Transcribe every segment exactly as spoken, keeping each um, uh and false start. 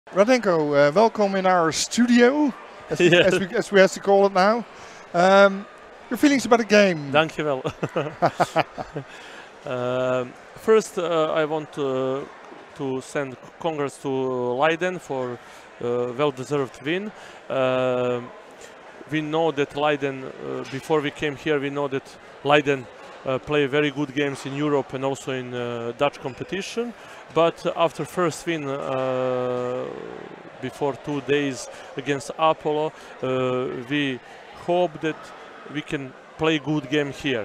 Radenko, uh, welcome in our studio, as we, Yes. as, we, as we have to call it now. Um, your feelings about the game? Dankjewel. um, first, uh, I want uh, to send congrats to Leiden for uh, well-deserved win. Uh, we know that Leiden, uh, before we came here, we know that Leiden uh, play very good games in Europe and also in uh, Dutch competition. But after first win, uh, before two days against Apollo, uh, we hope that we can play good game here.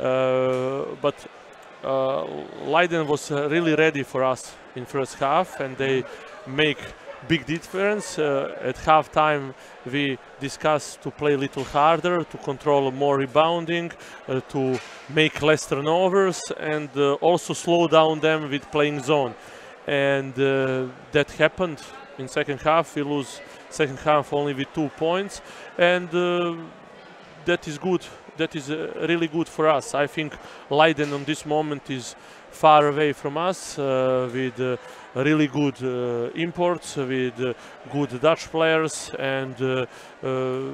Uh, but uh, Leiden was uh, really ready for us in first half, and they make big difference. Uh, at half time, we discussed to play a little harder, to control more rebounding, uh, to make less turnovers, and uh, also slow down them with playing zone. And uh, that happened in second half. We lose second half only with two points, and uh, that is good. That is uh, really good for us. I think Leiden on this moment is far away from us, uh, with uh, really good uh, imports, with uh, good Dutch players, and uh, uh,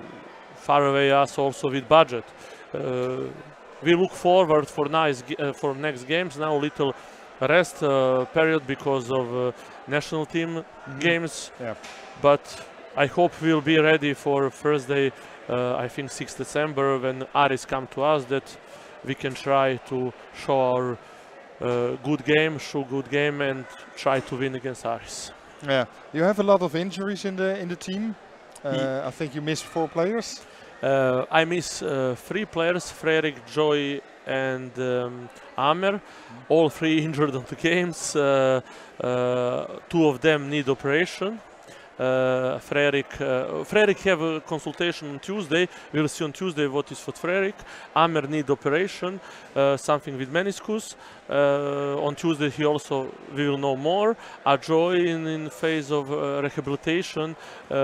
far away us also with budget. Uh, we look forward for nice uh, for next games. Now little rest uh, period because of uh, national team mm-hmm. games, yeah. But I hope we'll be ready for first day. Uh, I think sixth December, when Aris come to us, that we can try to show our uh, good game, show good game, and try to win against Aris. Yeah, you have a lot of injuries in the in the team. Uh, I think you missed four players. Uh, I miss uh, three players: Frederik, Joy, and um, Amer. Mm. All three injured on the games. Uh, uh, two of them need operation. Uh, Frederik, uh, Frederik have a consultation on Tuesday. We'll see on Tuesday what is for Frederik. Amer need operation, uh, something with meniscus. Uh, on Tuesday he also we will know more. Ajoy in, in phase of uh, rehabilitation.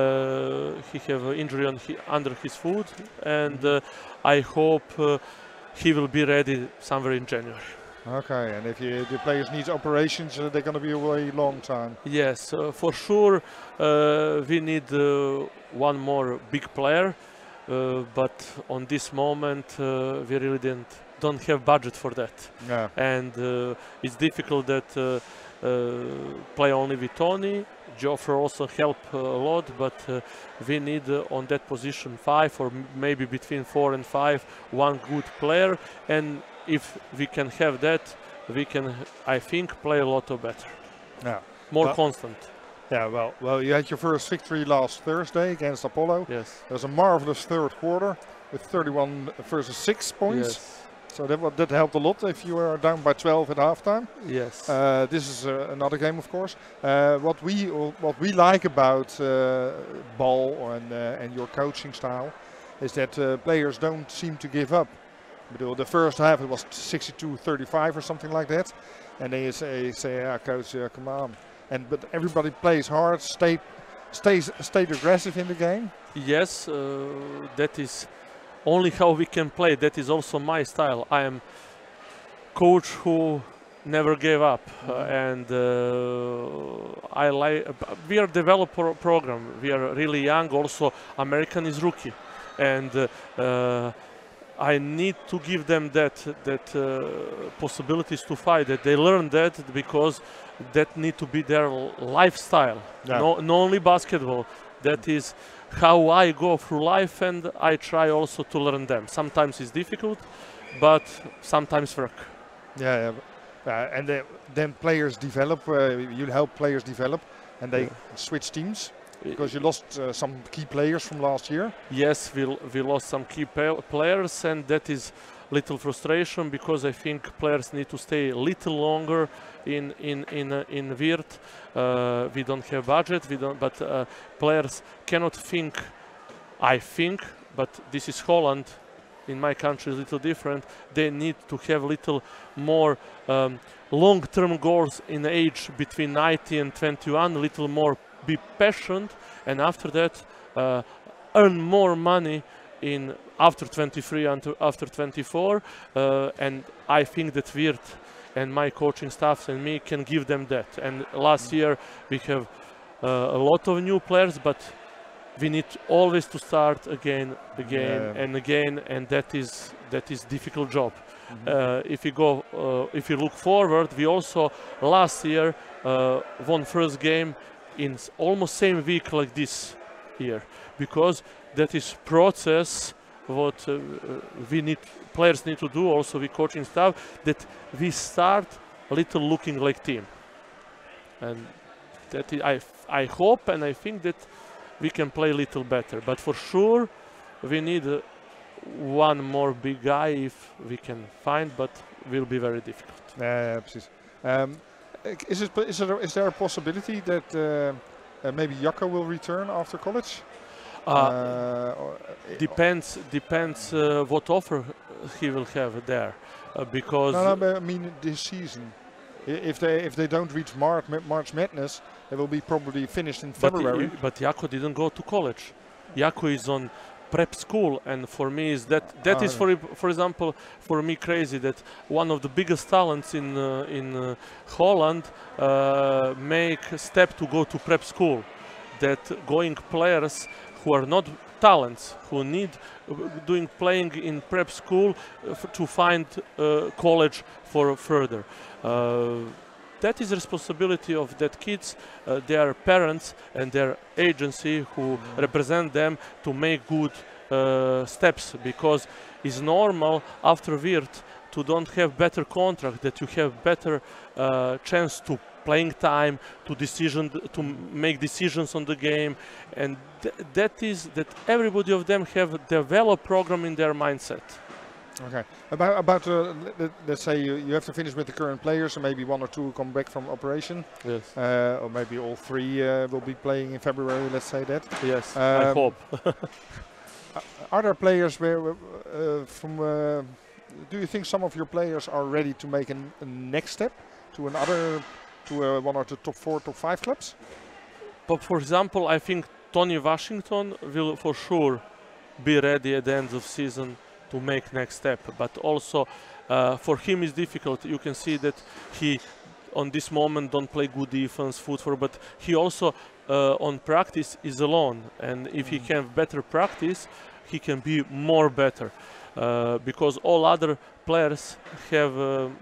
Uh, he have an injury on he, under his foot, and uh, I hope uh, he will be ready somewhere in January. Okay, and if you, the players need operations, uh, they're going to be away long time. Yes, uh, for sure. Uh, we need uh, one more big player, uh, but on this moment uh, we really didn't, don't have budget for that. Yeah. And uh, it's difficult that uh, uh, play only with Tony. Joffre also help a lot, but uh, we need uh, on that position five or maybe between four and five, one good player. And if we can have that, we can, I think, play a lot better. Yeah. More well, constant. Yeah, well, well, you had your first victory last Thursday against Apollo. Yes. It was a marvelous third quarter with thirty-one versus six points. Yes. So that, that helped a lot if you were down by twelve at halftime. Yes. Uh, this is uh, another game, of course. Uh, what we what we like about uh, Ball and uh, and your coaching style is that uh, players don't seem to give up. The first half it was sixty-two thirty-five or something like that, and they say, say yeah, coach, uh, come on. And but everybody plays hard, stay, stays, stayed aggressive in the game. Yes, uh, that is only how we can play. That is also my style. I am coach who never gave up, mm-hmm. uh, and uh, I like. We are developer program. We are really young. Also, American is rookie, and. Uh, uh, I need to give them that that uh, possibilities to fight. That they learn that because that need to be their lifestyle. Yeah. No, not only basketball. That is how I go through life, and I try also to learn them. Sometimes it's difficult, but sometimes work. Yeah, yeah. Uh, and they, then players develop. Uh, you help players develop, and they yeah. switch teams. Because you lost uh, some key players from last year. Yes, we, we lost some key players, and that is little frustration because I think players need to stay a little longer in in in uh, in Weert. Uh, we don't have budget. We don't, but uh, players cannot think. I think, but this is Holland. In my country, is a little different. They need to have a little more um, long-term goals in age between nineteen and twenty-one. A little more. Be patient, and after that uh, earn more money in after twenty-three and after twenty-four, uh, and I think that Weert and my coaching staff and me can give them that. And last year we have uh, a lot of new players, but we need always to start again, again, Yeah. and again, and that is that is difficult job. Mhm. Uh, if we go, uh, if we look forward, we also last year uh, won first game in s- almost same week like this year, because that is process what uh, uh, we need players need to do, also we coaching staff, that we start a little looking like team, and that I f- I hope and I think that we can play a little better, but for sure we need uh, one more big guy if we can find, but will be very difficult. Ja, ja, precies. Um, is, it, is, there, is there a possibility that uh, uh, maybe Jacco will return after college? Uh, Uh, or, uh, depends depends uh, what offer he will have there, uh, because no, no, but I mean this season. I- If they if they don't reach March, March Madness, they will be probably finished in but, February. i- but Jako didn't go to college. Jako is on prep school, and for me is that that Ah, is yeah. for e- for example for me crazy that one of the biggest talents in uh, in uh, Holland uh, make a step to go to prep school. That going players who are not talents, who need uh, doing playing in prep school uh, f- to find uh, college for further. Uh, that is responsibility of that kids, uh, their parents and their agency who represent them to make good uh, steps, because it's normal after Wirt to don't have better contract, that you have better uh, chance to playing time, to decision to make decisions on the game, and th- that is that everybody of them have developed program in their mindset. Okay. About about uh, let- let- let's say you, you have to finish with the current players, and maybe one or two come back from operation, Yes, uh, or maybe all three uh, will be playing in February. Let's say that. yes, I Um, hope. Are there players where uh, from? Uh, do you think some of your players are ready to make an, a next step to another, to uh, one of the top four, top five clubs? But for example, I think Tony Washington will for sure be ready at the end of season to make next step. But also uh, for him is difficult. You can see that he on this moment don't play good defense, footwork, but he also uh, on practice is alone. And if he can have better practice, he can be more better. Uh, because all other players have uh,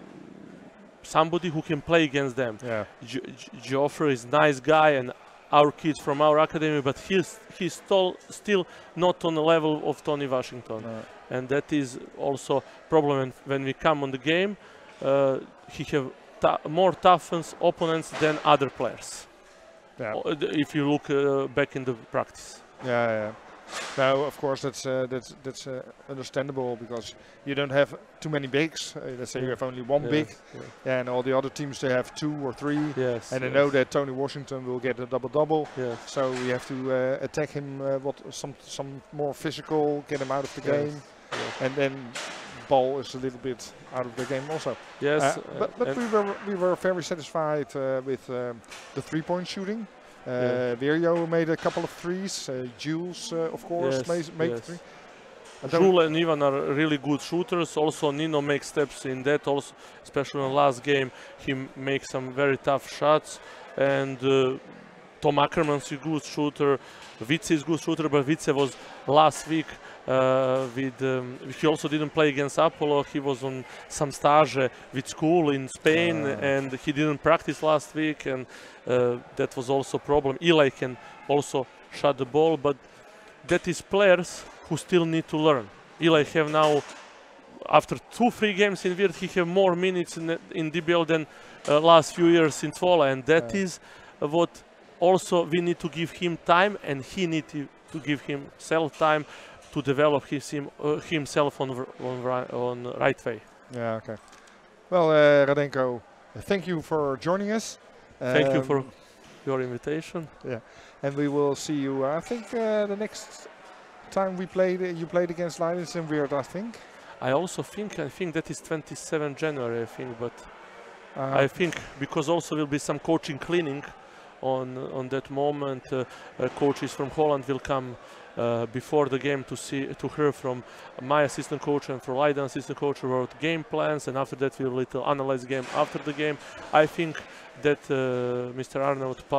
somebody who can play against them. Yeah. Jo- Jo- Geoffrey is nice guy, and our kids from our academy, but he's he's still still not on the level of Tony Washington, No. and that is also problem when, when we come on the game. Uh, he have tou- more toughness opponents than other players. Yeah. O- d- If you look uh, back in the practice. Yeah, yeah. Now, of course, that's uh, that's that's uh, understandable because you don't have too many bigs. Uh, let's say you have only one Yes, big, yes, yeah, and all the other teams they have two or three, yes, and they yes, know that Tony Washington will get a double double. yes, So we have to uh, attack him. Uh, what some some more physical, get him out of the yes, game, yes. and then Ball is a little bit out of the game also. Yes, Uh, uh, but but and- we were we were very satisfied uh, with um, the three point shooting. Uh, Yeah. Virjo made a couple of threes. Uh, Jules, uh, of course, Yes, made, made yes. three. I don't- Jule and Ivan are really good shooters. Also, Nino makes steps in that. Also, especially in the last game, he m- makes some very tough shots. And uh, Tom Ackerman is a good shooter. Vice is good shooter, but Vice was last week uh, with. Um, he also didn't play against Apollo. He was on some stage with school in Spain, Ah. and he didn't practice last week, and uh, that was also a problem. Eli can also shot the ball, but that is players who still need to learn. Eli have now, after two, three games in Virt, he have more minutes in, the- in D B L than uh, last few years in Tvola, and that Yeah. is what also we need to give him time, and he need to, to give himself time to develop his, him, uh, himself on, v- on, ri- on right way. Yeah, okay. Well, uh, Radenko, thank you for joining us. Thank you for Um, your invitation. And we will see you. I think uh, the next time we played, uh, you played against Leidens in Weird, I think. I also think, I think that is twenty-seventh January, I think, but Uh, I think because also will be some coaching cleaning on on that moment. Uh, uh, coaches from Holland will come uh, before the game to see to hear from my assistant coach and from Leiden assistant coach about game plans, and after that we'll little analyze game after the game. I think that uh, Mister Arnold pa-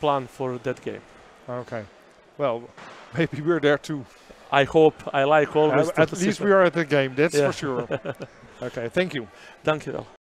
plan for that game. Okay. Well, maybe we're there too. I hope. I like always. Uh, to at see least that. we are at the game, that's Yeah. for sure. Okay, thank you. Dank je wel.